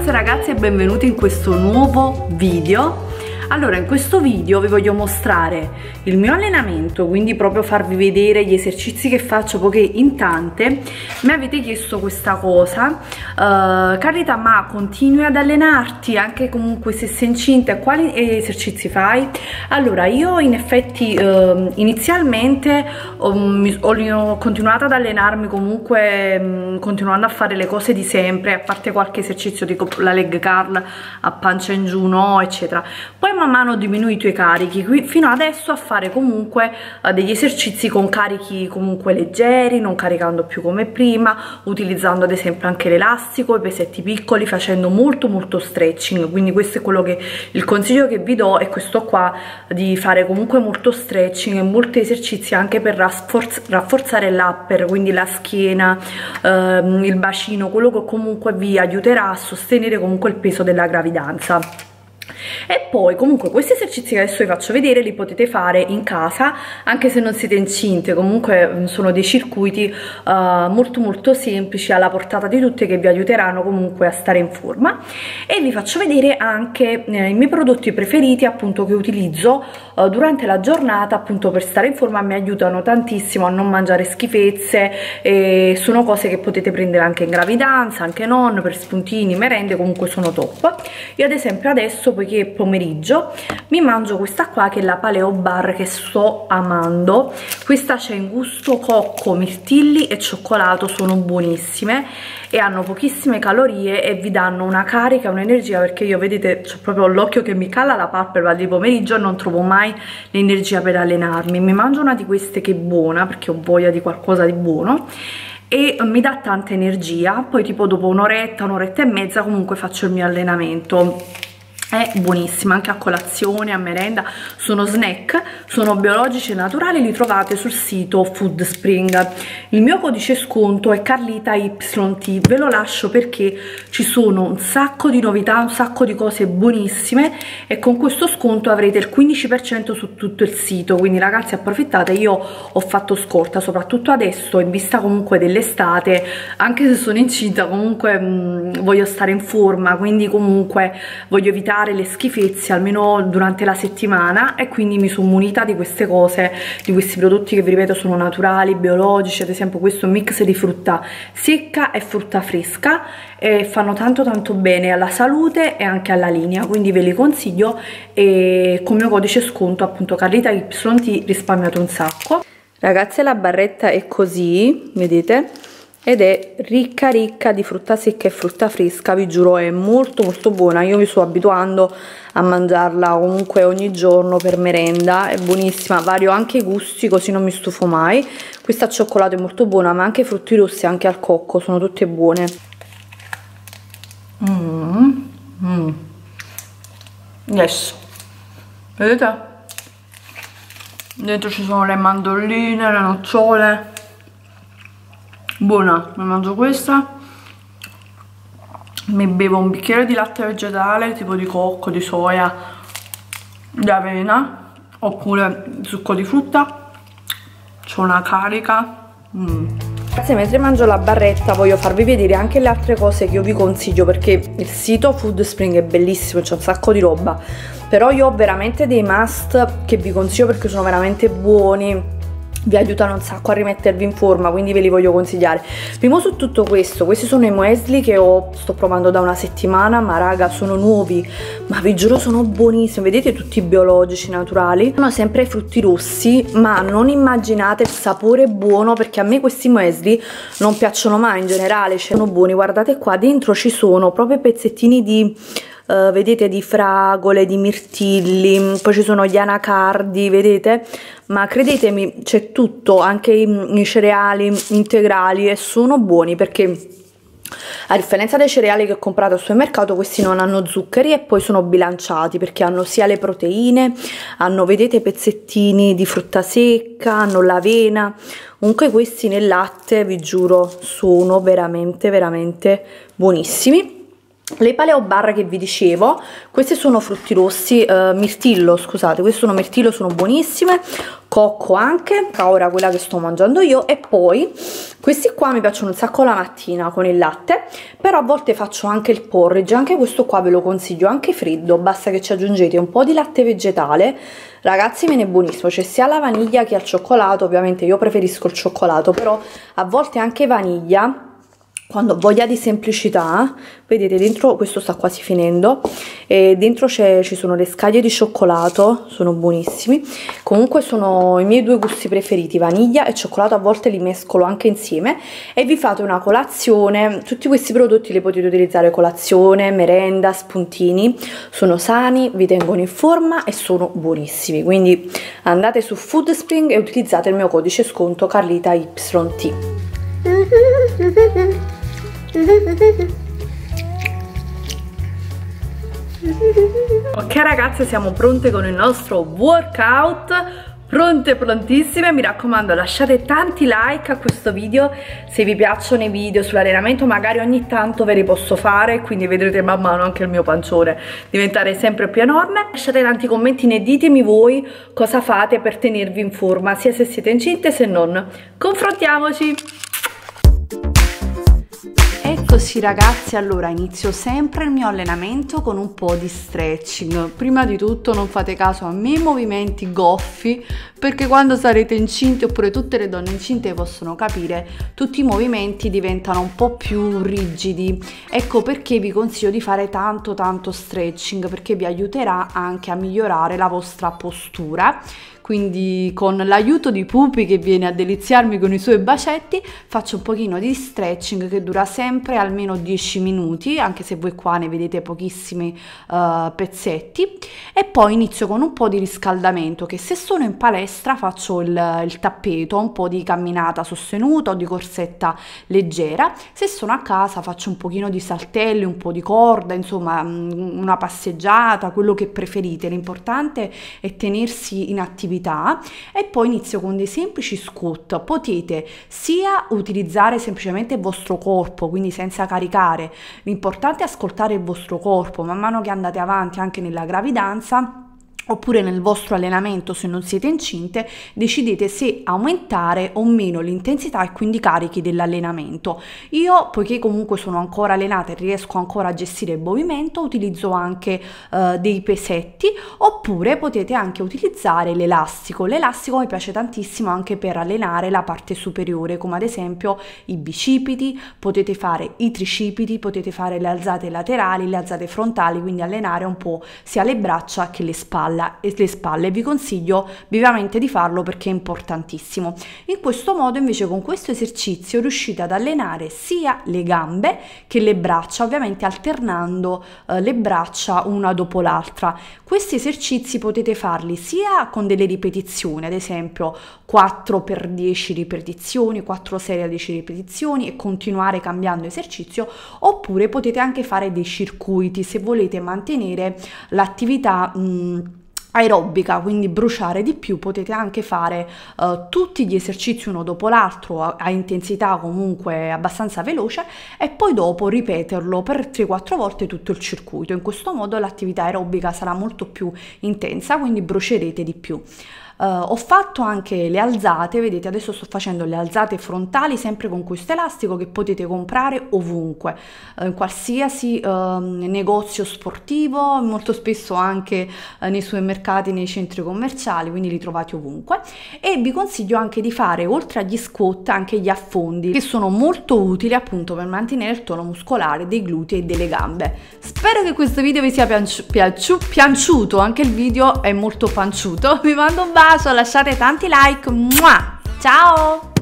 ragazze e ragazzi e benvenuti in questo nuovo video. Allora, in questo video vi voglio mostrare il mio allenamento, quindi proprio farvi vedere gli esercizi che faccio, poiché in tante mi avete chiesto questa cosa. Carita, ma continui ad allenarti anche comunque se sei incinta? Quali esercizi fai? Allora, io in effetti inizialmente ho continuato ad allenarmi comunque continuando a fare le cose di sempre, a parte qualche esercizio tipo la leg curl a pancia in giù, no, eccetera. Poi man mano ho diminuito i carichi fino adesso a fare comunque degli esercizi con carichi comunque leggeri, non caricando più come prima, utilizzando ad esempio anche l'elastico, i pesetti piccoli, facendo molto stretching. Quindi questo è quello che il consiglio che vi do, è questo qua, di fare comunque molto stretching e molti esercizi anche per rafforzare l'upper, quindi la schiena, il bacino, quello che comunque vi aiuterà a sostenere comunque il peso della gravidanza. E poi comunque questi esercizi che adesso vi faccio vedere li potete fare in casa anche se non siete incinte. Comunque sono dei circuiti molto semplici, alla portata di tutti, che vi aiuteranno comunque a stare in forma. E vi faccio vedere anche i miei prodotti preferiti, appunto, che utilizzo durante la giornata, appunto per stare in forma. Mi aiutano tantissimo a non mangiare schifezze, e sono cose che potete prendere anche in gravidanza, anche non, per spuntini, merende, comunque sono top. Io ad esempio adesso, poiché è pomeriggio, mi mangio questa qua che è la Paleo Bar, che sto amando. Questa c'è in gusto cocco, mirtilli e cioccolato, sono buonissime e hanno pochissime calorie e vi danno una carica, un'energia, perché io, vedete, c'ho proprio l'occhio che mi cala la palpebra di pomeriggio e non trovo mai l'energia per allenarmi. Mi mangio una di queste che è buona, perché ho voglia di qualcosa di buono e mi dà tanta energia. Poi tipo dopo un'oretta e mezza comunque faccio il mio allenamento. È buonissima anche a colazione, a merenda. Sono snack, sono biologici e naturali, li trovate sul sito Food Spring. Il mio codice sconto è CarlitaYT, ve lo lascio perché ci sono un sacco di novità, un sacco di cose buonissime, e con questo sconto avrete il 15% su tutto il sito. Quindi ragazzi, approfittate. Io ho fatto scorta, soprattutto adesso in vista comunque dell'estate, anche se sono incinta comunque voglio stare in forma, quindi comunque voglio evitare le schifezze almeno durante la settimana, e quindi mi sono munita di queste cose, di questi prodotti che vi ripeto sono naturali, biologici. Ad esempio questo mix di frutta secca e frutta fresca, e fanno tanto bene alla salute e anche alla linea, quindi ve li consiglio. E con il mio codice sconto, appunto CarlitaYT, risparmiate un sacco. Ragazze, la barretta è così, vedete? Ed è ricca di frutta secca e frutta fresca, vi giuro è molto buona. Io mi sto abituando a mangiarla comunque ogni giorno per merenda, è buonissima, vario anche i gusti così non mi stufo mai. Questa al cioccolato è molto buona, ma anche i frutti rossi, anche al cocco, sono tutte buone. Yes, vedete? Dentro ci sono le mandorline, le nocciole. Buona, mi mangio questa, mi bevo un bicchiere di latte vegetale tipo di cocco, di soia, di avena, oppure succo di frutta. C'ho una carica. Ragazzi, mentre mangio la barretta voglio farvi vedere anche le altre cose che io vi consiglio, perché il sito Food Spring è bellissimo, c'è un sacco di roba, però io ho veramente dei must che vi consiglio perché sono veramente buoni, vi aiutano un sacco a rimettervi in forma, quindi ve li voglio consigliare. Primo su tutto questo, questi sono i muesli che sto provando da una settimana, ma raga sono nuovi, ma vi giuro sono buonissimi, vedete, tutti biologici, naturali. Sono sempre frutti rossi, ma non immaginate il sapore buono, perché a me questi muesli non piacciono mai in generale, sono buoni. Guardate qua, dentro ci sono proprio pezzettini di vedete, di fragole, di mirtilli, poi ci sono gli anacardi, vedete, ma credetemi c'è tutto, anche i cereali integrali, e sono buoni perché a differenza dei cereali che ho comprato al supermercato, questi non hanno zuccheri e poi sono bilanciati perché hanno sia le proteine, hanno, vedete, pezzettini di frutta secca, hanno l'avena. Comunque questi nel latte, vi giuro, sono veramente buonissimi. Le Paleo Bar che vi dicevo, questi sono frutti rossi, mirtillo, scusate, questi sono mirtillo, sono buonissime, cocco anche, ora quella che sto mangiando io, e poi questi qua mi piacciono un sacco la mattina con il latte, però a volte faccio anche il porridge, anche questo qua ve lo consiglio, anche freddo, basta che ci aggiungete un po' di latte vegetale, ragazzi viene buonissimo, c'è sia la vaniglia che al cioccolato, ovviamente io preferisco il cioccolato, però a volte anche vaniglia, quando ho voglia di semplicità. Vedete, dentro questo sta quasi finendo e dentro ci sono le scaglie di cioccolato, sono buonissimi. Comunque sono i miei due gusti preferiti, vaniglia e cioccolato, a volte li mescolo anche insieme e vi fate una colazione. Tutti questi prodotti li potete utilizzare colazione, merenda, spuntini, sono sani, vi tengono in forma e sono buonissimi, quindi andate su Foodspring e utilizzate il mio codice sconto CarlitaYT. Ok ragazze, siamo pronte con il nostro workout, pronte, prontissime. Mi raccomando, lasciate tanti like a questo video se vi piacciono i video sull'allenamento, magari ogni tanto ve li posso fare, quindi vedrete man mano anche il mio pancione diventare sempre più enorme. Lasciate tanti commenti e ditemi voi cosa fate per tenervi in forma, sia se siete incinte se non. Confrontiamoci! Eccoci ragazzi, allora inizio sempre il mio allenamento con un po' di stretching. Prima di tutto non fate caso a miei movimenti goffi, perché quando sarete incinte, oppure tutte le donne incinte possono capire, tutti i movimenti diventano un po' più rigidi. Ecco perché vi consiglio di fare tanto stretching, perché vi aiuterà anche a migliorare la vostra postura. Quindi con l'aiuto di Pupi, che viene a deliziarmi con i suoi bacetti, faccio un pochino di stretching che dura sempre almeno 10 minuti, anche se voi qua ne vedete pochissimi pezzetti, e poi inizio con un po' di riscaldamento, che se sono in palestra faccio il tappeto, un po' di camminata sostenuta o di corsetta leggera, se sono a casa faccio un pochino di saltelli, un po' di corda, insomma una passeggiata, quello che preferite, l'importante è tenersi in attività. E poi inizio con dei semplici squat. Potete sia utilizzare semplicemente il vostro corpo, quindi senza caricare, l'importante è ascoltare il vostro corpo man mano che andate avanti anche nella gravidanza, oppure nel vostro allenamento, se non siete incinte, decidete se aumentare o meno l'intensità e quindi i carichi dell'allenamento. Io, poiché comunque sono ancora allenata e riesco ancora a gestire il movimento, utilizzo anche dei pesetti, oppure potete anche utilizzare l'elastico. L'elastico mi piace tantissimo anche per allenare la parte superiore, come ad esempio i bicipiti, potete fare i tricipiti, potete fare le alzate laterali, le alzate frontali, quindi allenare un po' sia le braccia che le spalle. Vi consiglio vivamente di farlo perché è importantissimo. In questo modo invece, con questo esercizio riuscite ad allenare sia le gambe che le braccia, ovviamente alternando le braccia una dopo l'altra. Questi esercizi potete farli sia con delle ripetizioni, ad esempio 4x10 ripetizioni, 4 serie a 10 ripetizioni, e continuare cambiando esercizio, oppure potete anche fare dei circuiti se volete mantenere l'attività aerobica, quindi bruciare di più. Potete anche fare tutti gli esercizi uno dopo l'altro a intensità comunque abbastanza veloce, e poi dopo ripeterlo per 3-4 volte tutto il circuito. In questo modo l'attività aerobica sarà molto più intensa, quindi brucerete di più. Ho fatto anche le alzate, vedete adesso sto facendo le alzate frontali sempre con questo elastico, che potete comprare ovunque, in qualsiasi negozio sportivo, molto spesso anche nei supermercati, nei centri commerciali, quindi li trovate ovunque. E vi consiglio anche di fare, oltre agli squat, anche gli affondi, che sono molto utili appunto per mantenere il tono muscolare dei glutei e delle gambe. Spero che questo video vi sia piaciuto, anche il video è molto panciuto. Vi mando un bacio, lasciate tanti like, ciao!